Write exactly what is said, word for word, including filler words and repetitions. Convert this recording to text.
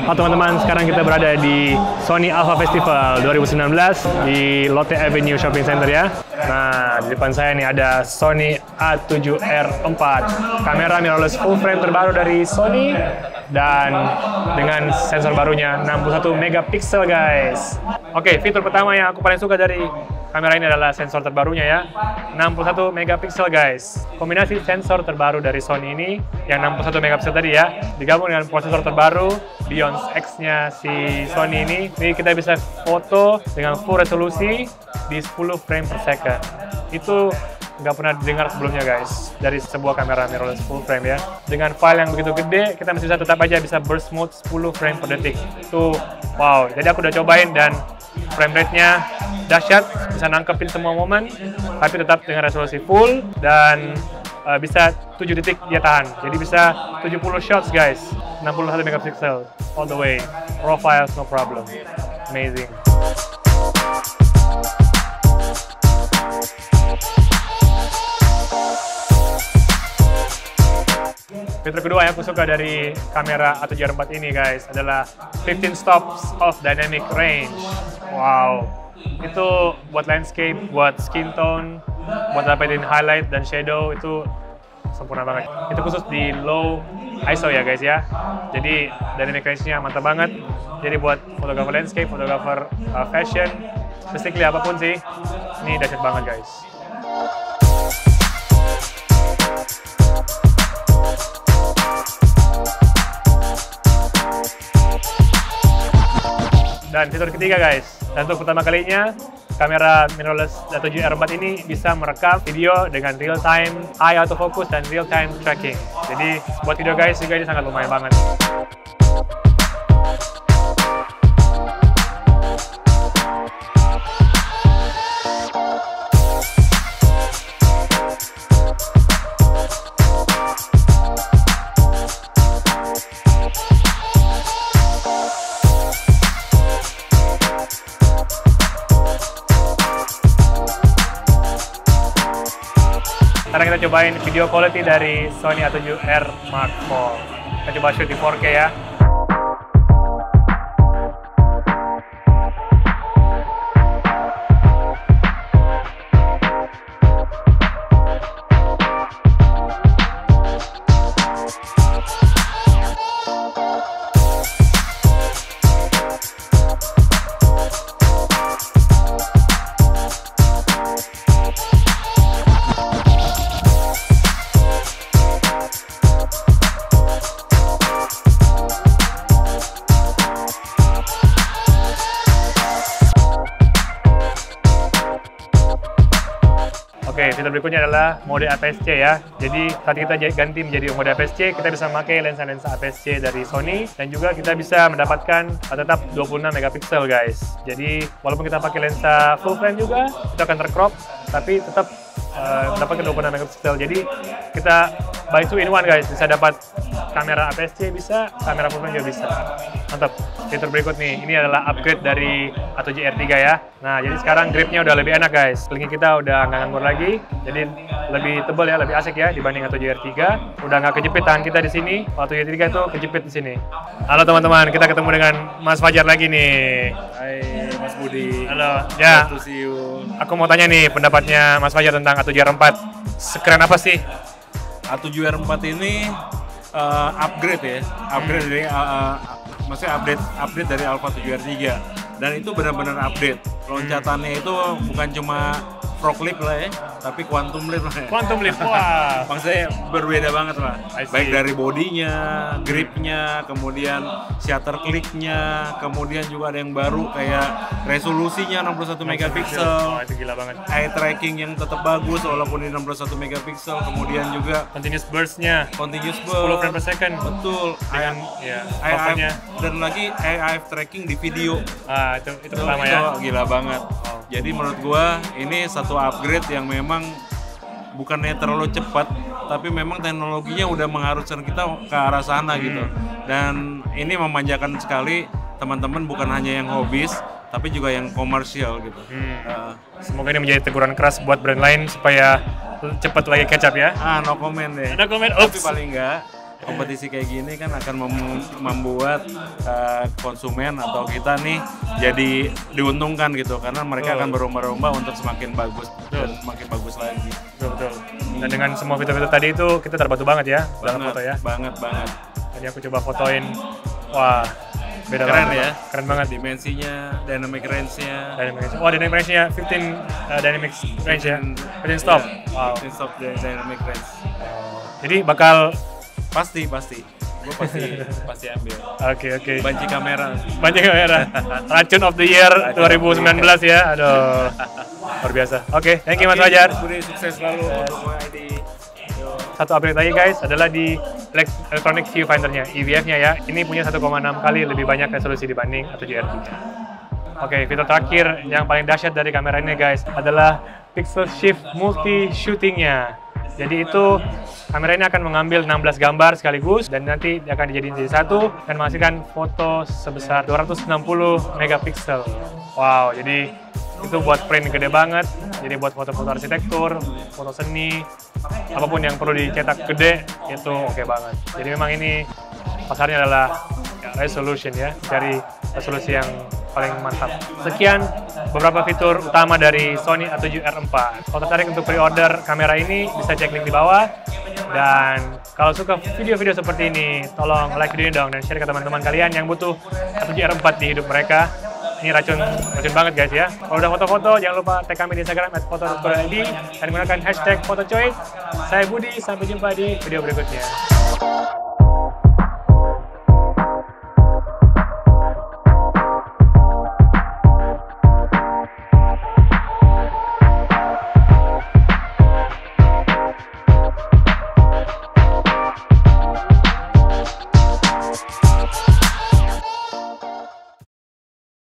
Halo teman-teman, sekarang kita berada di Sony Alpha Festival dua ribu sembilan belas di Lotte Avenue Shopping Center ya. Nah, di depan saya nih ada Sony A tujuh R empat, kamera mirrorless full frame terbaru dari Sony dan dengan sensor barunya enam puluh satu megapiksel guys. Oke, fitur pertama yang aku paling suka dari kamera ini adalah sensor terbarunya ya, enam puluh satu megapiksel guys. Kombinasi sensor terbaru dari Sony ini yang enam puluh satu megapiksel tadi ya, digabung dengan prosesor terbaru Beyond X-nya si Sony ini, ini kita bisa foto dengan full resolusi di sepuluh frame per second. Itu nggak pernah didengar sebelumnya guys dari sebuah kamera mirrorless full frame ya. Dengan file yang begitu gede, kita masih bisa tetap aja bisa burst mode sepuluh frame per detik. Itu wow, jadi aku udah cobain dan frame rate-nya dahsyat, bisa nangkepin semua momen, tapi tetap dengan resolusi full dan uh, bisa tujuh detik dia tahan. Jadi bisa tujuh puluh shots guys, enam puluh satu megapiksel all the way. Profiles no problem. Amazing. Fitur kedua yang aku suka dari kamera A tujuh R empat ini guys adalah fifteen stops of dynamic range. Wow, itu buat landscape, buat skin tone, buat dapetin highlight dan shadow itu sempurna banget. Itu khusus di low I S O ya guys ya. Jadi dynamic range-nya mantap banget. Jadi buat fotografer landscape, fotografer uh, fashion, basically apapun sih, ini dahsyat banget guys. Dan fitur ketiga guys, dan untuk pertama kalinya kamera mirrorless A tujuh R empat ini bisa merekam video dengan real time eye autofocus dan real time tracking. Jadi buat video guys juga ini sangat lumayan banget. Sekarang kita cobain video quality dari Sony A tujuh R Mark four. Kita coba shoot di four K ya. Oke, fitur berikutnya adalah mode A P S C ya. Jadi saat kita ganti menjadi mode A P S C, kita bisa memakai lensa-lensa A P S C dari Sony dan juga kita bisa mendapatkan tetap dua puluh enam megapiksel guys. Jadi walaupun kita pakai lensa full frame juga, itu akan tercrop, tapi tetap uh, mendapatkan dua puluh enam megapiksel. Jadi kita buy two in one guys, bisa dapat kamera A P S C bisa, kamera full frame juga bisa. Mantap. Fitur berikut nih, ini adalah upgrade dari A tujuh R tiga ya. Nah, jadi sekarang gripnya udah lebih enak guys. Kelingking kita udah nggak nganggur lagi, jadi lebih tebal ya, lebih asik ya dibanding A tujuh R tiga. Udah nggak kejepit tangan kita di sini. A tujuh R tiga itu kejepit di sini. Halo teman-teman, kita ketemu dengan Mas Fajar lagi nih. Hai Mas Budi. Halo. Ya. Nice to see you. Aku mau tanya nih pendapatnya Mas Fajar tentang A tujuh R empat. Sekeren apa sih A tujuh R empat ini uh, upgrade ya, upgrade hmm. dari uh, uh, maksudnya update update dari Alpha tujuh R tiga, dan itu benar-benar update. Loncatannya itu bukan cuma frog leap lah ya, tapi quantum leap lah ya. Quantum leap, wah. Maksudnya berbeda banget lah. Baik dari bodinya, gripnya, kemudian shutter clicknya, kemudian juga ada yang baru kayak resolusinya enam puluh satu megapiksel. Oh, itu gila banget. Eye tracking yang tetap bagus walaupun di enam puluh satu megapiksel, kemudian juga continuous burst-nya. Continuous burst. sepuluh frame per second. Betul. Dengan ya, A I F, dan lagi A I F tracking di video. Ah, itu itu Itu, pertama itu ya. gila banget. Oh. Jadi menurut gua ini satu upgrade yang memang bukannya terlalu cepat, tapi memang teknologinya udah mengharuskan kita ke arah sana hmm. gitu. Dan ini memanjakan sekali teman-teman, bukan hanya yang hobis, tapi juga yang komersial gitu. Hmm. Uh, Semoga ini menjadi teguran keras buat brand lain supaya cepat lagi catch up ya. Ah, no comment deh. No comment. Tapi paling enggak kompetisi kayak gini kan akan mem- membuat uh, konsumen atau kita nih jadi diuntungkan gitu karena mereka Betul. akan berlomba-lomba untuk semakin bagus dan semakin bagus lagi. Betul, betul. Dan dengan semua fitur-fitur tadi itu kita terbantu banget ya dalam Banget, foto ya. banget banget. Tadi aku coba fotoin, wah beda Keren banget. ya, Keren banget. dimensinya, dynamic range-nya. Dynamic range. Oh, dynamic range-nya fifteen uh, dynamic range ya. fifteen stop. Wow. fifteen stop dari dynamic range. Jadi bakal Pasti, pasti. Gue pasti pasti ambil. oke oke. Banci kamera. Banyak kamera. Racun of the year dua ribu sembilan belas ya. Aduh. Luar biasa. Oke, thank you Mas Fajar. Budi sukses selalu untuk I D. Satu update lagi guys adalah di Electronic Viewfinder-nya, E V F-nya ya. Ini punya satu koma enam kali lebih banyak resolusi dibanding A tujuh R tiga. Oke, fitur terakhir yang paling dahsyat dari kamera ini guys adalah Pixel Shift Multi Shooting-nya. Jadi itu kamera ini akan mengambil enam belas gambar sekaligus dan nanti akan dijadiin jadi satu dan menghasilkan foto sebesar dua ratus enam puluh megapiksel. Wow, jadi itu buat print gede banget. Jadi buat foto-foto arsitektur, foto seni, apapun yang perlu dicetak gede itu oke banget. Jadi memang ini pasarnya adalah ya, resolution ya, cari resolusi yang paling mantap. Sekian beberapa fitur utama dari Sony A tujuh R empat. Kalau tertarik untuk pre-order kamera ini, bisa cek link di bawah. Dan kalau suka video-video seperti ini, tolong like video ini dong dan share ke teman-teman kalian yang butuh A tujuh R empat di hidup mereka. Ini racun, racun banget guys ya. Kalau udah foto-foto, jangan lupa tag kami di Instagram at foto dot co dot i d dan menggunakan hashtag fotochoice. Saya Budi, sampai jumpa di video berikutnya.